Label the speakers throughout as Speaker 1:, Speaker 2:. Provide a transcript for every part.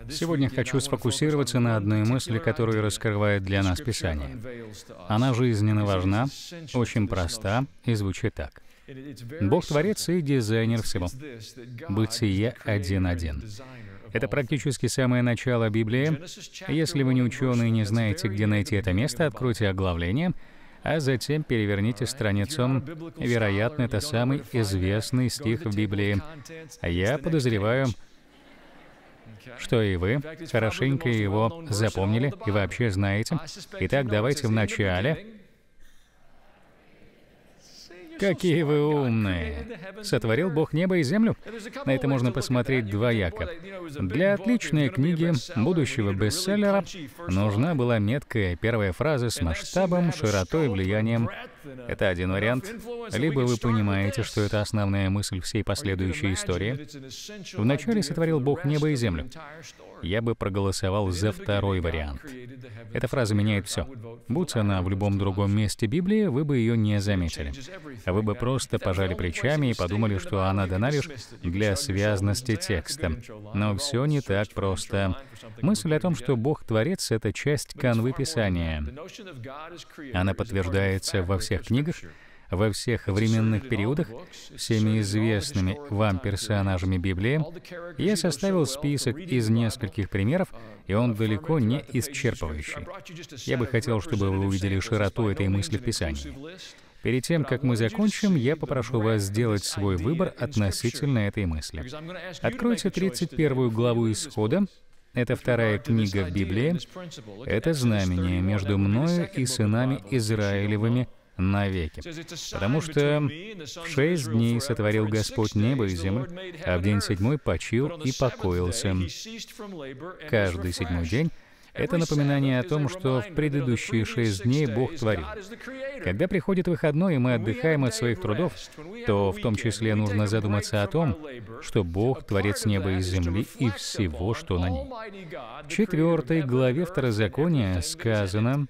Speaker 1: Сегодня хочу сфокусироваться на одной мысли, которую раскрывает для нас Писание. Она жизненно важна, очень проста и звучит так. Бог Творец и дизайнер всего. Бытие 1.1. Это практически самое начало Библии. Если вы не ученый и не знаете, где найти это место, откройте оглавление, а затем переверните страницу. Вероятно, это самый известный стих в Библии. Я подозреваю, что и вы хорошенько его запомнили и вообще знаете. Итак, давайте в начале. Какие вы умные! Сотворил Бог небо и землю? На это можно посмотреть двояко. Для отличной книги будущего бестселлера нужна была меткая первая фраза с масштабом, широтой, влиянием. Это один вариант. Либо вы понимаете, что это основная мысль всей последующей истории. Вначале сотворил Бог небо и землю. Я бы проголосовал за второй вариант. Эта фраза меняет все. Будь она в любом другом месте Библии, вы бы ее не заметили. А вы бы просто пожали плечами и подумали, что она дана лишь для связности текста. Но все не так просто. Мысль о том, что Бог Творец — это часть канвы Писания. Она подтверждается во всех книгах, во всех временных периодах, всеми известными вам персонажами Библии. Я составил список из нескольких примеров, и он далеко не исчерпывающий. Я бы хотел, чтобы вы увидели широту этой мысли в Писании. Перед тем, как мы закончим, я попрошу вас сделать свой выбор относительно этой мысли. Откройте 31 главу Исхода. Это вторая книга в Библии. Это знамение между мною и сынами Израилевыми навеки. Потому что в 6 дней сотворил Господь небо и землю, а в день 7 почил и покоился. Каждый 7-й день — это напоминание о том, что в предыдущие 6 дней Бог творил. Когда приходит выходной, и мы отдыхаем от своих трудов, то в том числе нужно задуматься о том, что Бог — Творец неба и земли и всего, что на ней. В 4 главе Второзакония сказано: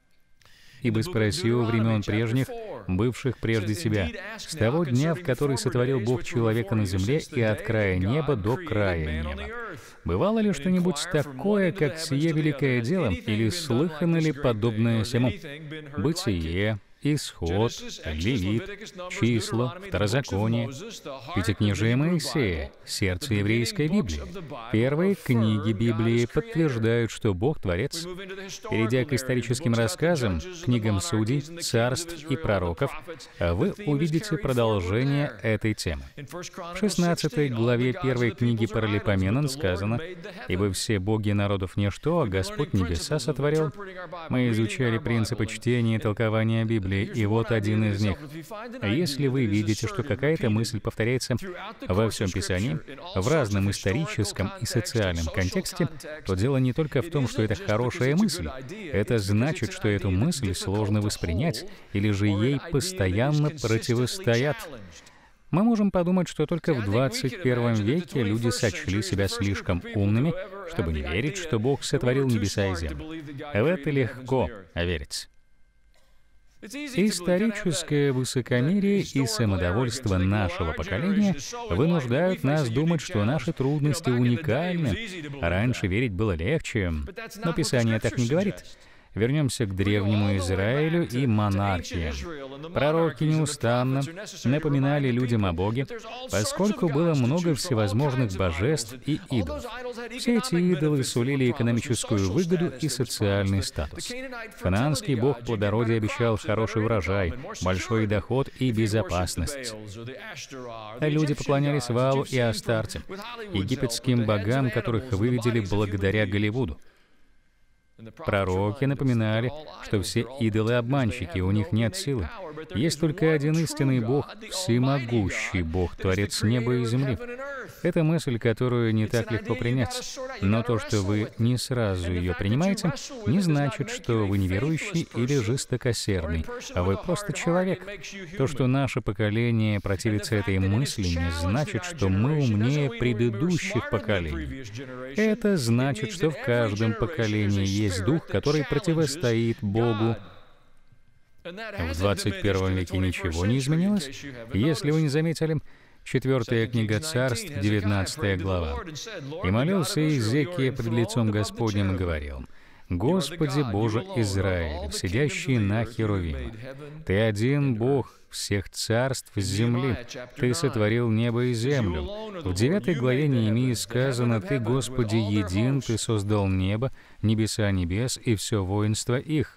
Speaker 1: «Ибо спросил времен прежних, бывших прежде тебя, с того дня, в который сотворил Бог человека на земле, и от края неба до края неба». Бывало ли что-нибудь такое, как сие великое дело, или слыхано ли подобное сему? Бытие, Исход, Левит, Числа, Второзаконие, Пятикнижие Моисея, сердце еврейской Библии. Первые книги Библии подтверждают, что Бог — Творец. Перейдя к историческим рассказам, книгам Судей, Царств и Пророков, вы увидите продолжение этой темы. В 16 главе первой книги Паралипоменон сказано: «Ибо все боги народов ничто, а Господь небеса сотворил». Мы изучали принципы чтения и толкования Библии, и вот один из них. Если вы видите, что какая-то мысль повторяется во всем Писании, в разном историческом и социальном контексте, то дело не только в том, что это хорошая мысль. Это значит, что эту мысль сложно воспринять, или же ей постоянно противостоят. Мы можем подумать, что только в 21 веке люди сочли себя слишком умными, чтобы не верить, что Бог сотворил небеса и землю. В это легко верить. Историческое высокомерие и самодовольство нашего поколения вынуждают нас думать, что наши трудности уникальны. Раньше верить было легче, но Писание так не говорит. Вернемся к древнему Израилю и монархии. Пророки неустанно напоминали людям о Боге, поскольку было много всевозможных божеств и идолов. Все эти идолы сулили экономическую выгоду и социальный статус. Ханаанский бог плодородия обещал хороший урожай, большой доход и безопасность. Люди поклонялись Ваалу и Астарте, египетским богам, которых выведели благодаря Голливуду. Пророки напоминали, что все идолы — обманщики, у них нет силы. Есть только один истинный Бог, всемогущий Бог, Творец неба и земли. Это мысль, которую не так легко принять. Но то, что вы не сразу ее принимаете, не значит, что вы неверующий или жестокосердный, а вы просто человек. То, что наше поколение противится этой мысли, не значит, что мы умнее предыдущих поколений. Это значит, что в каждом поколении есть дух, который противостоит Богу. В 21 веке ничего не изменилось. Если вы не заметили, 4 книга Царств, 19 глава. «И молился Иезекия пред лицом Господним и говорил: Господи Боже Израиль, сидящий на Херувимах, Ты один Бог всех царств земли, Ты сотворил небо и землю». В 9 главе Неемии сказано: «Ты, Господи, един, Ты создал небо, небеса небес и все воинство их».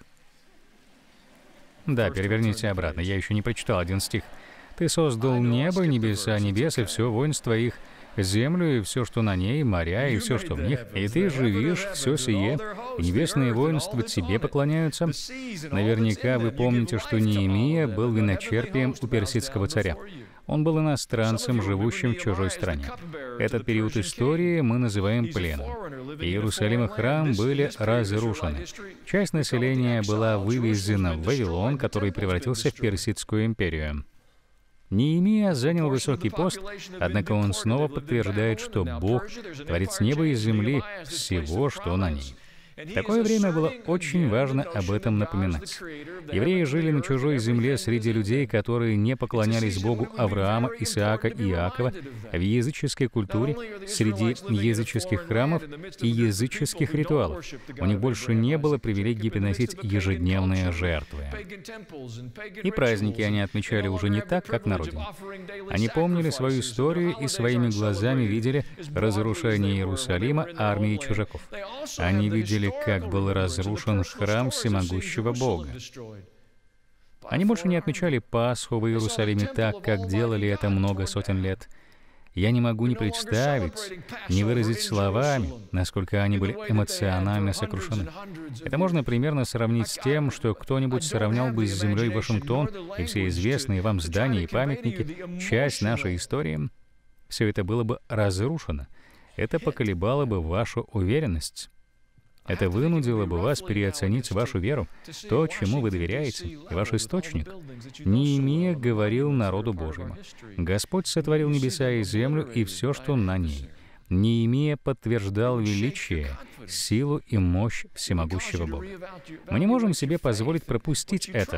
Speaker 1: Да, переверните обратно, я еще не прочитал один стих. «Ты создал небо, небеса небес и все воинство их, землю и все, что на ней, моря и все, что в них, и ты живишь все сие, и небесные воинства тебе поклоняются». Наверняка вы помните, что Неемия был виночерпием у персидского царя. Он был иностранцем, живущим в чужой стране. Этот период истории мы называем пленом. Иерусалим и храм были разрушены. Часть населения была вывезена в Вавилон, который превратился в Персидскую империю. Неемия занял высокий пост, однако он снова подтверждает, что Бог — творец неба и земли, всего, что на ней. В такое время было очень важно об этом напоминать. Евреи жили на чужой земле среди людей, которые не поклонялись Богу Авраама, Исаака и Иакова, в языческой культуре, среди языческих храмов и языческих ритуалов. У них больше не было привилегии приносить ежедневные жертвы. И праздники они отмечали уже не так, как на родине. Они помнили свою историю и своими глазами видели разрушение Иерусалима армией чужаков. Они видели, как был разрушен храм всемогущего Бога. Они больше не отмечали Пасху в Иерусалиме так, как делали это много сотен лет. Я не могу ни представить, ни выразить словами, насколько они были эмоционально сокрушены. Это можно примерно сравнить с тем, что кто-нибудь сравнял бы с землей Вашингтон и все известные вам здания и памятники, часть нашей истории. Все это было бы разрушено. Это поколебало бы вашу уверенность. Это вынудило бы вас переоценить вашу веру, то, чему вы доверяете, и ваш источник. Неемия говорил народу Божьему: «Господь сотворил небеса и землю и все, что на ней». Неемия подтверждал величие, силу и мощь всемогущего Бога. Мы не можем себе позволить пропустить это.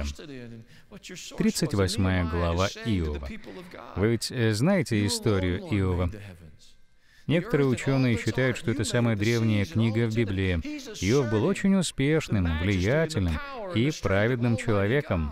Speaker 1: 38 глава Иова. Вы ведь знаете историю Иова? Некоторые ученые считают, что это самая древняя книга в Библии. Иов был очень успешным, влиятельным и праведным человеком.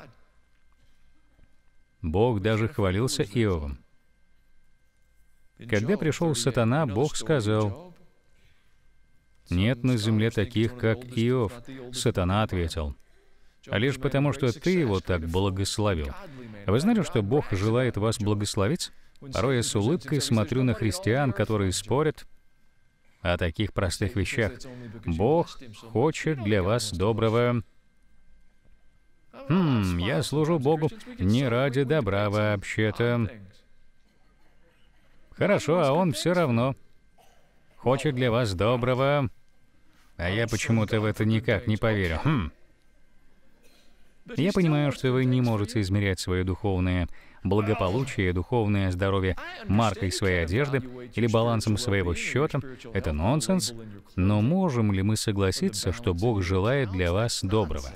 Speaker 1: Бог даже хвалился Иовом. Когда пришел сатана, Бог сказал: «Нет на земле таких, как Иов». Сатана ответил: «А лишь потому, что ты его так благословил». Вы знали, что Бог желает вас благословить? Порой я с улыбкой смотрю на христиан, которые спорят о таких простых вещах. Бог хочет для вас доброго. Я служу Богу не ради добра вообще-то. Хорошо, а Он все равно хочет для вас доброго. А я почему-то в это никак не поверю. Я понимаю, что вы не можете измерять свое духовное благополучие, духовное здоровье маркой своей одежды или балансом своего счета. Это нонсенс. Но можем ли мы согласиться, что Бог желает для вас доброго?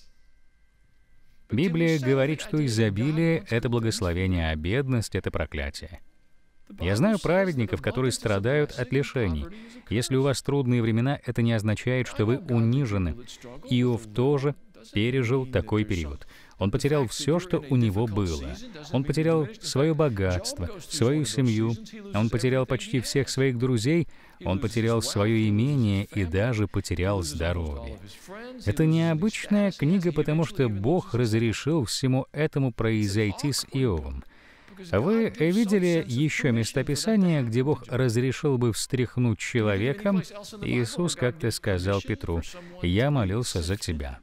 Speaker 1: Библия говорит, что изобилие — это благословение, а бедность — это проклятие. Я знаю праведников, которые страдают от лишений. Если у вас трудные времена, это не означает, что вы унижены. Иов тоже пережил такой период. Он потерял все, что у него было. Он потерял свое богатство, свою семью. Он потерял почти всех своих друзей. Он потерял свое имение и даже потерял здоровье. Это необычная книга, потому что Бог разрешил всему этому произойти с Иовом. Вы видели еще местописание, где Бог разрешил бы встряхнуть человека? Иисус как-то сказал Петру: «Я молился за тебя».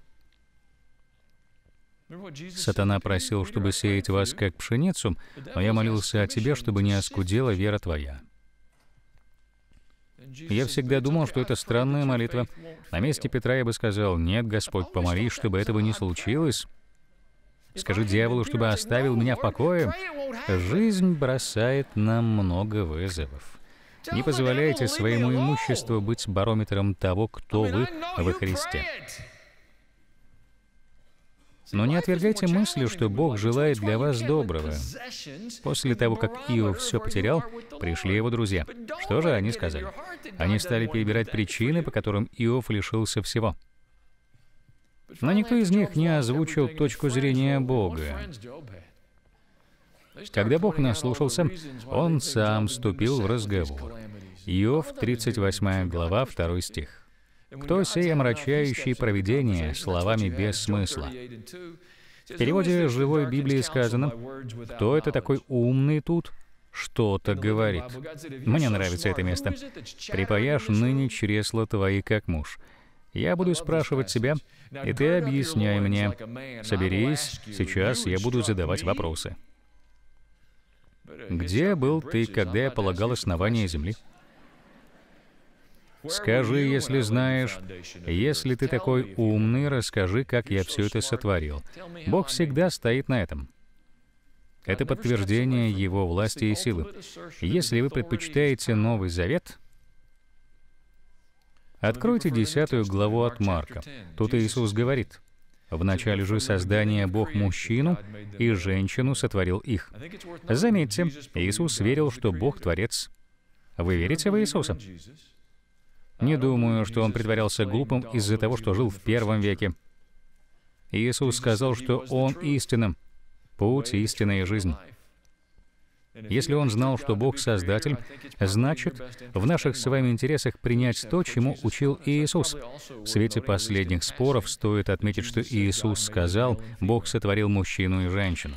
Speaker 1: Сатана просил, чтобы сеять вас как пшеницу, но я молился о тебе, чтобы не оскудела вера твоя. Я всегда думал, что это странная молитва. На месте Петра я бы сказал: «Нет, Господь, помолись, чтобы этого не случилось. Скажи дьяволу, чтобы оставил меня в покое». Жизнь бросает нам много вызовов. Не позволяйте своему имуществу быть барометром того, кто вы во Христе. Но не отвергайте мысли, что Бог желает для вас доброго. После того, как Иов все потерял, пришли его друзья. Что же они сказали? Они стали перебирать причины, по которым Иов лишился всего. Но никто из них не озвучил точку зрения Бога. Когда Бог наслушался, Он сам вступил в разговор. Иов, 38 глава, 2 стих. «Кто сей омрачающий провидение словами без смысла?» В переводе живой Библии сказано: «Кто это такой умный тут? Что-то говорит». Мне нравится это место. «Припаяшь ныне чресла твои, как муж». Я буду спрашивать тебя, и ты объясняй мне. Соберись, сейчас я буду задавать вопросы. Где был ты, когда я полагал основание земли? Скажи, если знаешь. Если ты такой умный, расскажи, как я все это сотворил. Бог всегда стоит на этом. Это подтверждение Его власти и силы. Если вы предпочитаете Новый Завет, откройте 10 главу от Марка. Тут Иисус говорит: «В начале же создания Бог мужчину и женщину сотворил их». Заметьте, Иисус верил, что Бог Творец. Вы верите в Иисуса? Не думаю, что Он притворялся глупым из-за того, что жил в 1 веке. Иисус сказал, что Он истина, путь, истина и жизнь. Если Он знал, что Бог Создатель, значит, в наших с вами интересах принять то, чему учил Иисус. В свете последних споров стоит отметить, что Иисус сказал: «Бог сотворил мужчину и женщину».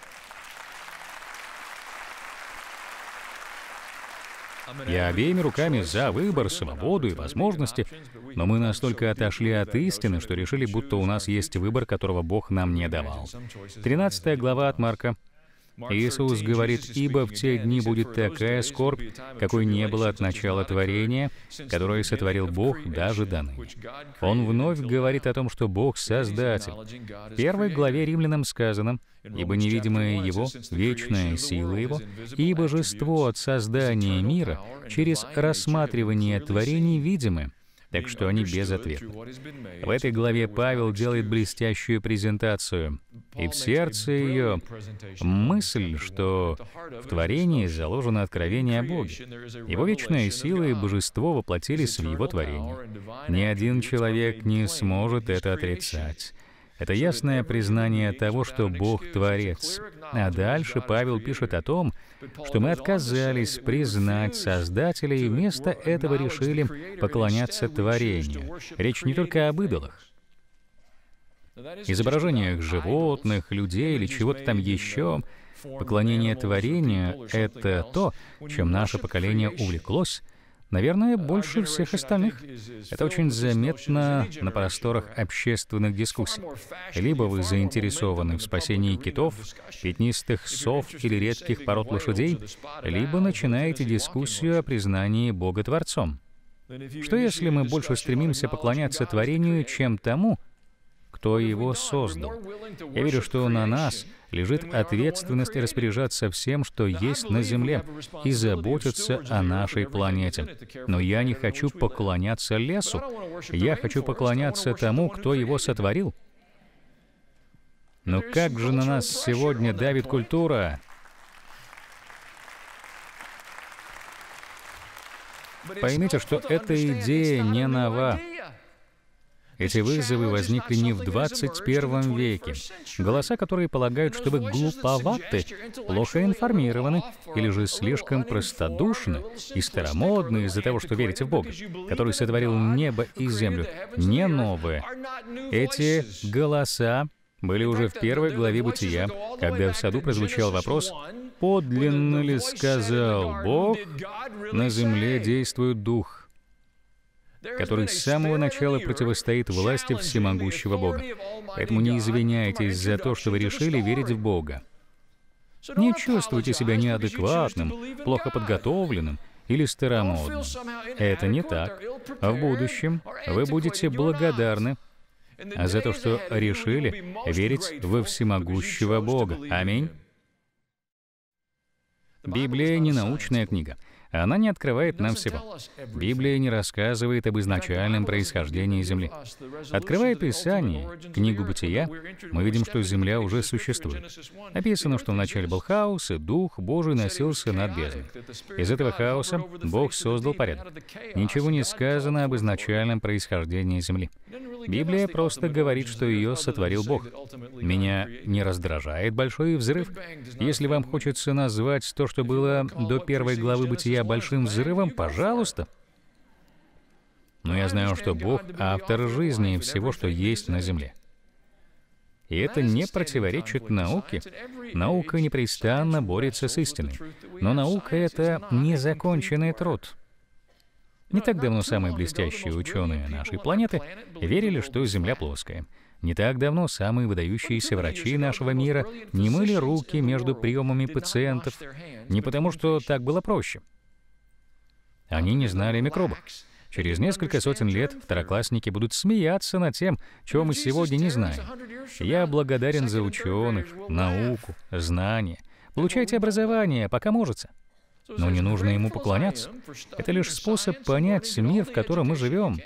Speaker 1: Я обеими руками за выбор, свободу и возможности, но мы настолько отошли от истины, что решили, будто у нас есть выбор, которого Бог нам не давал. 13 глава от Марка. Иисус говорит: «Ибо в те дни будет такая скорбь, какой не было от начала творения, которое сотворил Бог даже до ныне». Он вновь говорит о том, что Бог — Создатель. В 1 главе Римлянам сказано: «Ибо невидимая Его, вечная сила Его, и божество от создания мира через рассматривание творений видимы». Так что они безответны. В этой главе Павел делает блестящую презентацию. И в сердце ее мысль, что в творении заложено откровение о Боге. Его вечная сила и божество воплотились в Его творении. Ни один человек не сможет это отрицать. Это ясное признание того, что Бог — Творец. А дальше Павел пишет о том, что мы отказались признать Создателя и вместо этого решили поклоняться творению. Речь не только об идолах, изображениях животных, людей или чего-то там еще. Поклонение творению — это то, чем наше поколение увлеклось, наверное, больше всех остальных. Это очень заметно на просторах общественных дискуссий. Либо вы заинтересованы в спасении китов, пятнистых сов или редких пород лошадей, либо начинаете дискуссию о признании Бога Творцом. Что если мы больше стремимся поклоняться творению, чем тому, кто его создал? Я верю, что на нас лежит ответственность распоряжаться всем, что есть на Земле, и заботиться о нашей планете. Но я не хочу поклоняться лесу. Я хочу поклоняться тому, кто его сотворил. Но как же на нас сегодня давит культура? Поймите, что эта идея не нова. Эти вызовы возникли не в 21 веке. Голоса, которые полагают, что вы глуповаты, плохо информированы или же слишком простодушны и старомодны из-за того, что верите в Бога, который сотворил небо и землю, не новые. Эти голоса были уже в 1 главе Бытия, когда в саду прозвучал вопрос: «Подлинно ли сказал Бог, на земле действует Дух, который с самого начала противостоит власти всемогущего Бога». Поэтому не извиняйтесь за то, что вы решили верить в Бога. Не чувствуйте себя неадекватным, плохо подготовленным или старомодным. Это не так. В будущем вы будете благодарны за то, что решили верить во всемогущего Бога. Аминь. Библия — не научная книга. Она не открывает нам всего. Библия не рассказывает об изначальном происхождении Земли. Открывая Писание, книгу Бытия, мы видим, что Земля уже существует. Написано, что вначале был хаос, и Дух Божий носился над бездной. Из этого хаоса Бог создал порядок. Ничего не сказано об изначальном происхождении Земли. Библия просто говорит, что ее сотворил Бог. Меня не раздражает большой взрыв. Если вам хочется назвать то, что было до первой главы Бытия, большим взрывом, пожалуйста. Но я знаю, что Бог — автор жизни и всего, что есть на Земле. И это не противоречит науке. Наука непрестанно борется с истиной. Но наука — это незаконченный труд. Не так давно самые блестящие ученые нашей планеты верили, что Земля плоская. Не так давно самые выдающиеся врачи нашего мира не мыли руки между приемами пациентов, не потому что так было проще. Они не знали о микробах. Через несколько сотен лет второклассники будут смеяться над тем, чего мы сегодня не знаем. Я благодарен за ученых, науку, знания. Получайте образование, пока можете. Но не нужно ему поклоняться. Это лишь способ понять мир, в котором мы живем.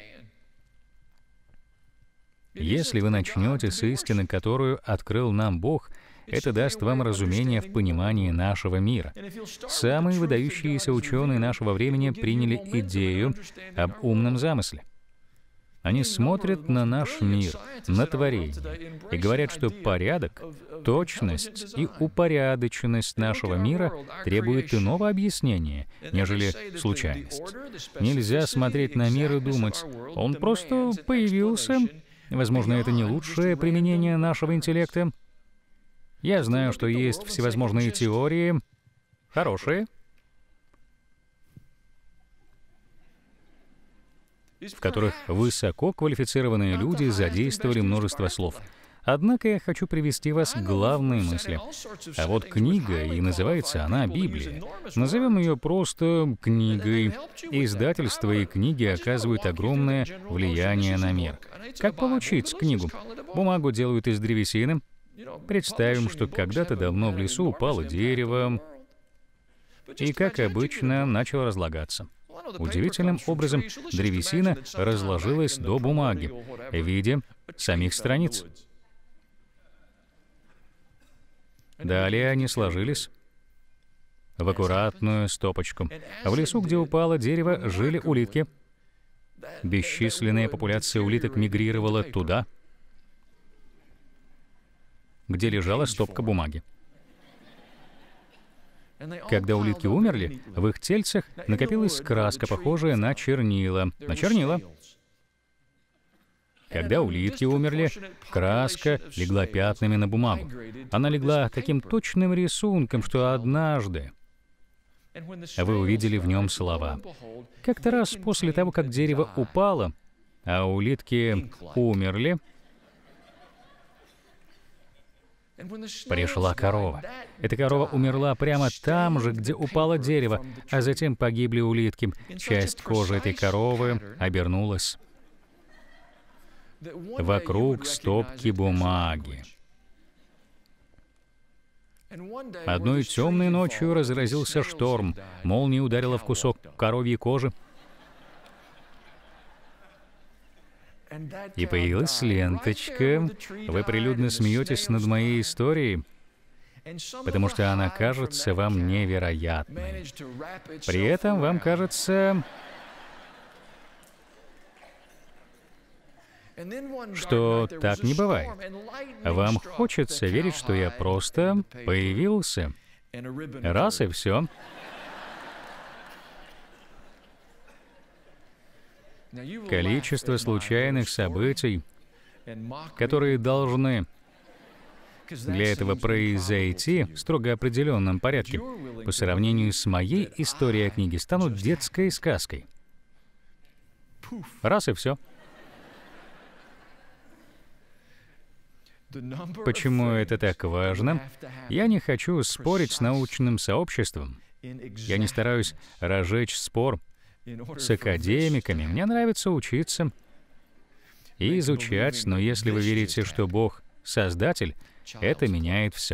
Speaker 1: Если вы начнете с истины, которую открыл нам Бог, это даст вам разумение в понимании нашего мира. Самые выдающиеся ученые нашего времени приняли идею об умном замысле. Они смотрят на наш мир, на творение, и говорят, что порядок, точность и упорядоченность нашего мира требуют иного объяснения, нежели случайность. Нельзя смотреть на мир и думать, он просто появился. Возможно, это не лучшее применение нашего интеллекта. Я знаю, что есть всевозможные теории, хорошие, в которых высококвалифицированные люди задействовали множество слов. Однако я хочу привести вас к главной мысли. А вот книга, и называется она Библия. Назовем ее просто книгой. Издательство и книги оказывают огромное влияние на мир. Как получить книгу? Бумагу делают из древесины. Представим, что когда-то давно в лесу упало дерево, и, как обычно, начало разлагаться. Удивительным образом древесина разложилась до бумаги в виде самих страниц. Далее они сложились в аккуратную стопочку. В лесу, где упало дерево, жили улитки. Бесчисленная популяция улиток мигрировала туда, где лежала стопка бумаги. Когда улитки умерли, в их тельцах накопилась краска, похожая на чернила. Когда улитки умерли, краска легла пятнами на бумагу. Она легла таким точным рисунком, что однажды вы увидели в нем слова. Как-то раз после того, как дерево упало, а улитки умерли, пришла корова. Эта корова умерла прямо там же, где упало дерево, а затем погибли улитки. Часть кожи этой коровы обернулась вокруг стопки бумаги. Одной темной ночью разразился шторм. Молния ударила в кусок коровьей кожи, и появилась ленточка. Вы прилюдно смеетесь над моей историей, потому что она кажется вам невероятной. При этом вам кажется, что так не бывает. Вам хочется верить, что я просто появился. Раз и все. Количество случайных событий, которые должны для этого произойти в строго определенном порядке, по сравнению с моей историей о книге, станут детской сказкой. Раз и все. Почему это так важно? Я не хочу спорить с научным сообществом. Я не стараюсь разжечь спор с академиками. Мне нравится учиться и изучать, но если вы верите, что Бог — Создатель, это меняет все.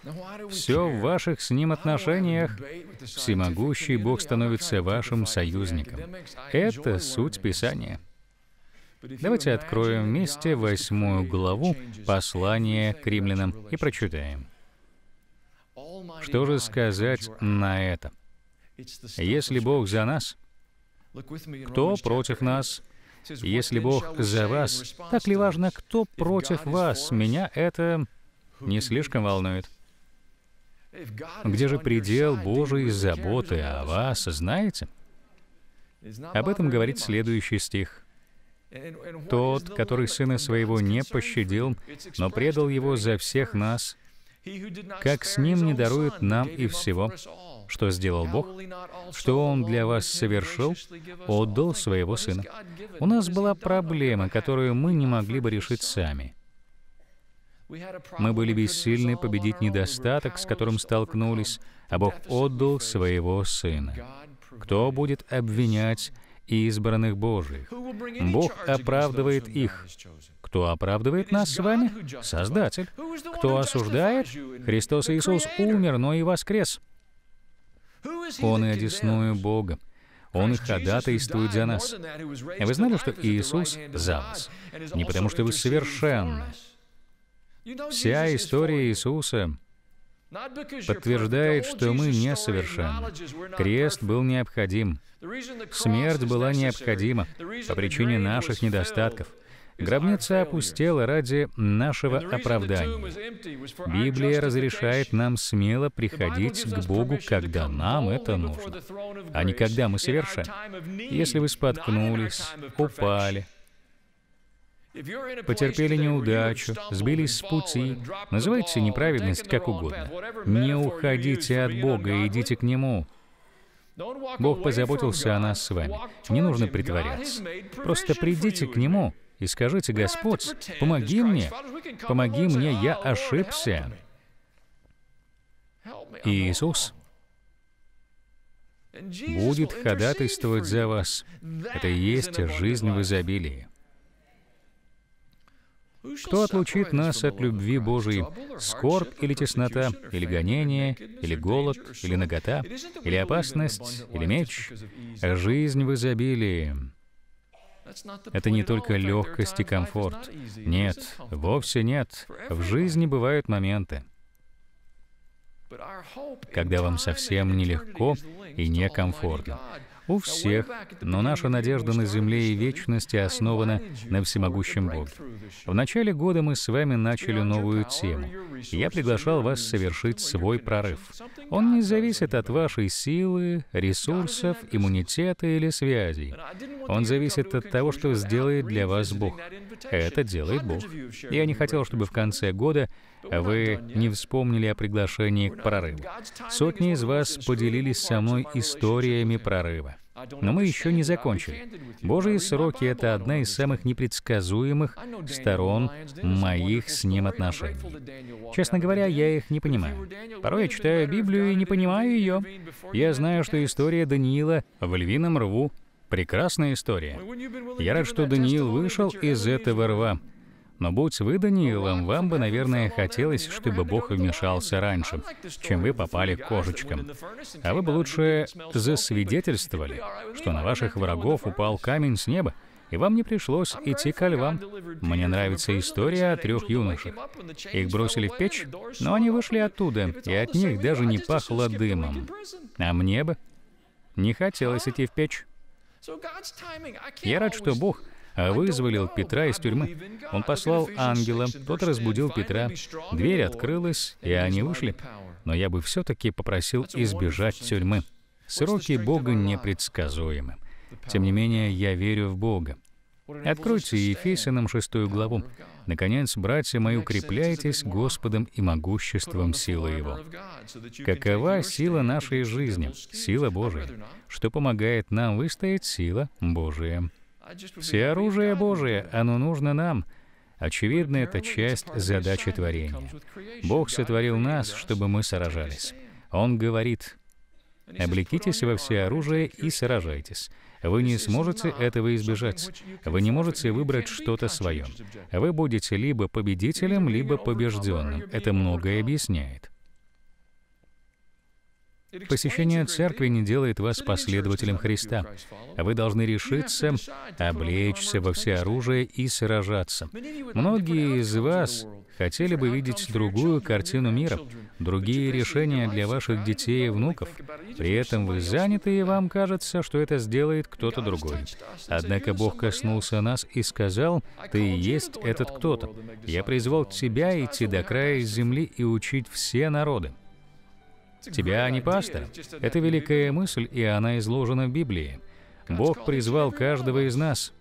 Speaker 1: Все в ваших с Ним отношениях. Всемогущий Бог становится вашим союзником. Это суть Писания. Давайте откроем вместе 8 главу послания к римлянам и прочитаем. Что же сказать на это? Если Бог за нас, кто против нас? Если Бог за вас, так ли важно, кто против вас? Меня это не слишком волнует. Где же предел Божией заботы о вас, знаете? Об этом говорит следующий стих. «Тот, который Сына Своего не пощадил, но предал Его за всех нас, как с Ним не дарует нам и всего, что сделал Бог, что Он для вас совершил, отдал Своего Сына». У нас была проблема, которую мы не могли бы решить сами. Мы были бессильны победить недостаток, с которым столкнулись, а Бог отдал Своего Сына. Кто будет обвинять избранных Божиих? Бог оправдывает их. Кто оправдывает нас с вами? Создатель. Кто осуждает? Христос Иисус умер, но и воскрес. Он и одесную Бога. Он и ходатайствует за нас. Вы знали, что Иисус за вас? Не потому, что вы совершенны. Вся история Иисуса подтверждает, что мы несовершенны. Крест был необходим. Смерть была необходима по причине наших недостатков. Гробница опустела ради нашего оправдания. Библия разрешает нам смело приходить к Богу, когда нам это нужно, а не когда мы совершенны. Если вы споткнулись, упали, потерпели неудачу, сбились с пути, называйте неправедность как угодно. Не уходите от Бога, идите к Нему. Бог позаботился о нас с вами. Не нужно притворяться. Просто придите к Нему и скажите: «Господь, помоги мне, я ошибся». И Иисус будет ходатайствовать за вас. Это и есть жизнь в изобилии. Кто отлучит нас от любви Божией? Скорбь или теснота, или гонение, или голод, или нагота, или опасность, или меч? Жизнь в изобилии. Это не только легкость и комфорт. Нет, вовсе нет. В жизни бывают моменты, когда вам совсем нелегко и некомфортно. У всех, но наша надежда на земле и вечности основана на всемогущем Боге. В начале года мы с вами начали новую тему. Я приглашал вас совершить свой прорыв. Он не зависит от вашей силы, ресурсов, иммунитета или связей. Он зависит от того, что сделает для вас Бог. Это делает Бог. Я не хотел, чтобы в конце года вы не вспомнили о приглашении к прорыву. Сотни из вас поделились со мной историями прорыва. Но мы еще не закончили. Божьи сроки — это одна из самых непредсказуемых сторон моих с Ним отношений. Честно говоря, я их не понимаю. Порой я читаю Библию и не понимаю ее. Я знаю, что история Даниила в львином рву — прекрасная история. Я рад, что Даниил вышел из этого рва. Но будь вы Даниилом, вам бы, наверное, хотелось, чтобы Бог вмешался раньше, чем вы попали к кошечкам. А вы бы лучше засвидетельствовали, что на ваших врагов упал камень с неба, и вам не пришлось идти ко львам. Мне нравится история о 3 юношах. Их бросили в печь, но они вышли оттуда, и от них даже не пахло дымом. А мне бы не хотелось идти в печь. Я рад, что Бог вызволил Петра из тюрьмы. Он послал ангела, тот разбудил Петра, дверь открылась, и они вышли. Но я бы все-таки попросил избежать тюрьмы. Сроки Бога непредсказуемы. Тем не менее, я верю в Бога. Откройте Ефесянам 6 главу. «Наконец, братья мои, укрепляйтесь Господом и могуществом силы Его». Какова сила нашей жизни? Сила Божия. Что помогает нам выстоять? Сила Божия. Все оружие Божие, оно нужно нам. Очевидно, это часть задачи творения. Бог сотворил нас, чтобы мы сражались. Он говорит: «Облекитесь во всеоружие и сражайтесь». Вы не сможете этого избежать. Вы не можете выбрать что-то свое. Вы будете либо победителем, либо побежденным. Это многое объясняет. Посещение церкви не делает вас последователем Христа. Вы должны решиться, облечься во всеоружие и сражаться. Многие из вас хотели бы видеть другую картину мира, другие решения для ваших детей и внуков. При этом вы заняты, и вам кажется, что это сделает кто-то другой. Однако Бог коснулся нас и сказал: «Ты и есть этот кто-то. Я призвал тебя идти до края земли и учить все народы». Тебя, а не пастор. Это великая мысль, и она изложена в Библии. Бог призвал каждого из нас.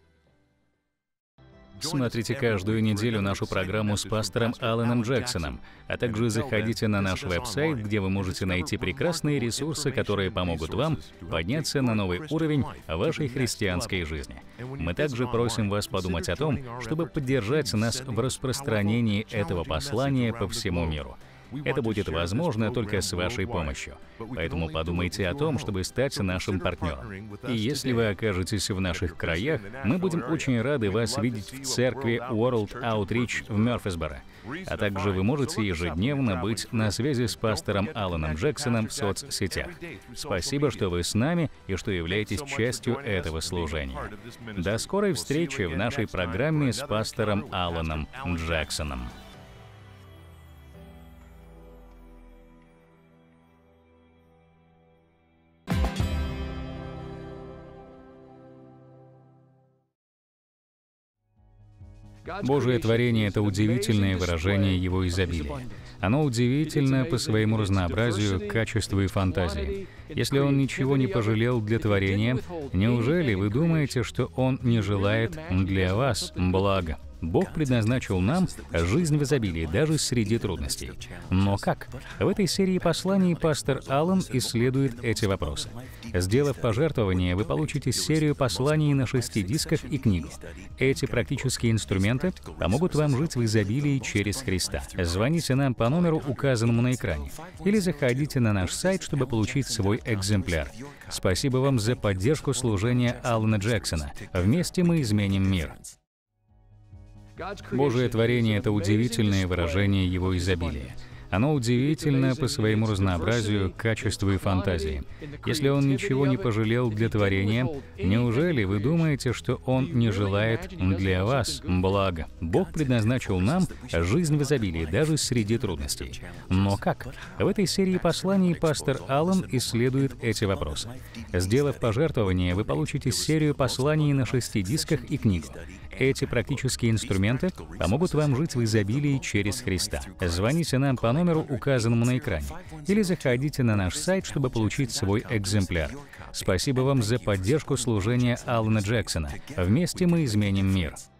Speaker 1: Смотрите каждую неделю нашу программу с пастором Алленом Джексоном, а также заходите на наш веб-сайт, где вы можете найти прекрасные ресурсы, которые помогут вам подняться на новый уровень вашей христианской жизни. Мы также просим вас подумать о том, чтобы поддержать нас в распространении этого послания по всему миру. Это будет возможно только с вашей помощью. Поэтому подумайте о том, чтобы стать нашим партнером. И если вы окажетесь в наших краях, мы будем очень рады вас видеть в церкви World Outreach в Мёрфисборо. А также вы можете ежедневно быть на связи с пастором Алленом Джексоном в соцсетях. Спасибо, что вы с нами и что являетесь частью этого служения. До скорой встречи в нашей программе с пастором Алленом Джексоном. Божие творение — это удивительное выражение Его изобилия. Оно удивительно по своему разнообразию, качеству и фантазии. Если Он ничего не пожалел для творения, неужели вы думаете, что Он не желает для вас блага? Бог предназначил нам жизнь в изобилии, даже среди трудностей. Но как? В этой серии посланий пастор Аллен исследует эти вопросы. Сделав пожертвование, вы получите серию посланий на 6 дисках и книгу. Эти практические инструменты помогут вам жить в изобилии через Христа. Звоните нам по номеру, указанному на экране, или заходите на наш сайт, чтобы получить свой экземпляр. Спасибо вам за поддержку служения Аллена Джексона. Вместе мы изменим мир. Божие творение — это удивительное выражение Его изобилия. Оно удивительно по своему разнообразию, качеству и фантазии. Если Он ничего не пожалел для творения, неужели вы думаете, что Он не желает для вас блага? Бог предназначил нам жизнь в изобилии, даже среди трудностей. Но как? В этой серии посланий пастор Аллен исследует эти вопросы. Сделав пожертвование, вы получите серию посланий на 6 дисках и книгу. Эти практические инструменты помогут вам жить в изобилии через Христа. Звоните нам по номеру, указанному на экране, или заходите на наш сайт, чтобы получить свой экземпляр. Спасибо вам за поддержку служения Аллена Джексона. Вместе мы изменим мир.